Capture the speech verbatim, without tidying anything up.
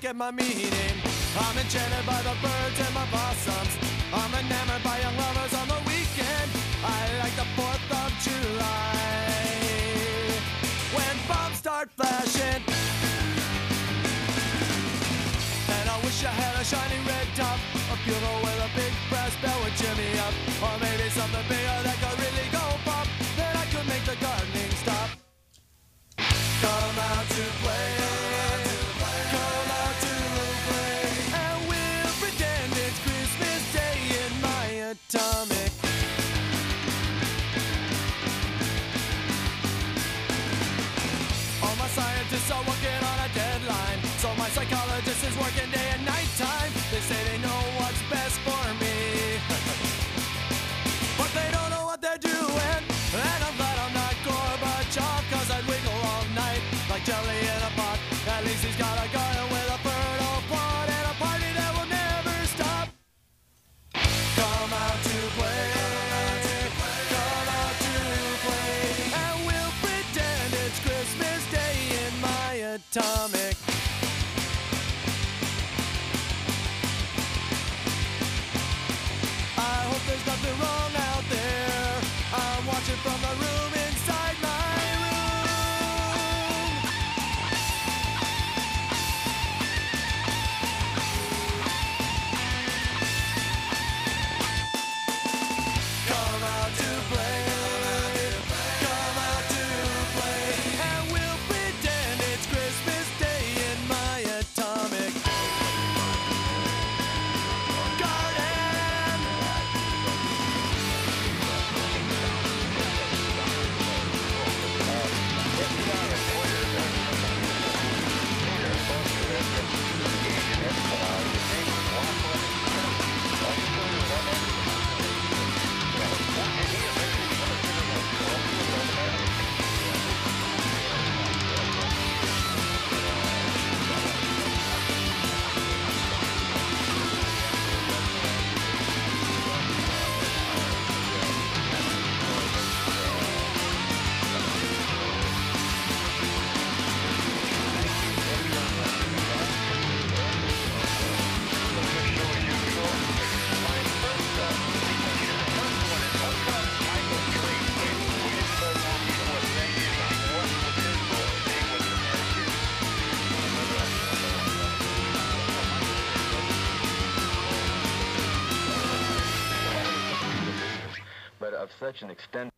get my meaning. I'm enchanted by the birds and my possums. I'm enamored by young lovers on the weekend. I like the fourth of July when bombs start flashing. And I wish I had a shiny red top, a funeral with a big brass bell would cheer me up. Or maybe something bigger that could really go pop, then I could make the gardening stop. Come out to play, come out to play, and we'll pretend it's Christmas Day in my atomic. All my scientists are working on a deadline, so my psychologist is working day and night time. They say they know what's best for me, but they don't know what they're doing. And I'm glad I'm not Gorbachev, cause I'd wiggle all night like jelly in a pot. At least he's got a garden with a fertile plot and a party that will never stop. Come out to play, come out to play, and we'll pretend it's Christmas Day in my atomic. I hope there's nothing wrong out there. I'm watching from the room inside my room. Come out to play, come out to play, and we'll pretend it's Christmas Day in my atomic garden. But of such an extent